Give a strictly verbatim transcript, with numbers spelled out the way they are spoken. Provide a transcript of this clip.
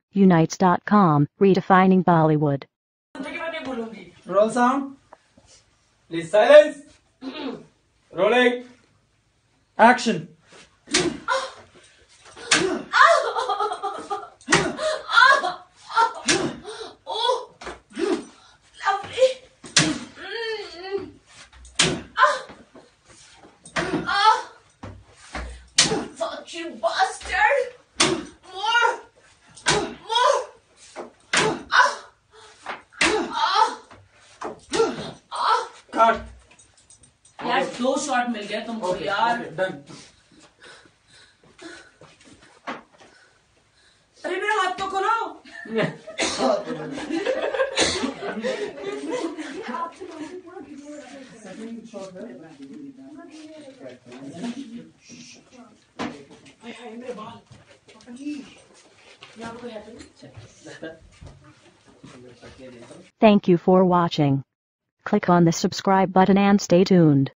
unites dot com, redefining Bollywood. Roll sound. Please silence. Rolling. Action. You bastard! More! More! Ah! Ah! Ah! Cut. यार दो shot मिल गया तुमको यार। Done. अरे मेरा हाथ तो खोलो। Thank you for watching. Click on the subscribe button and stay tuned.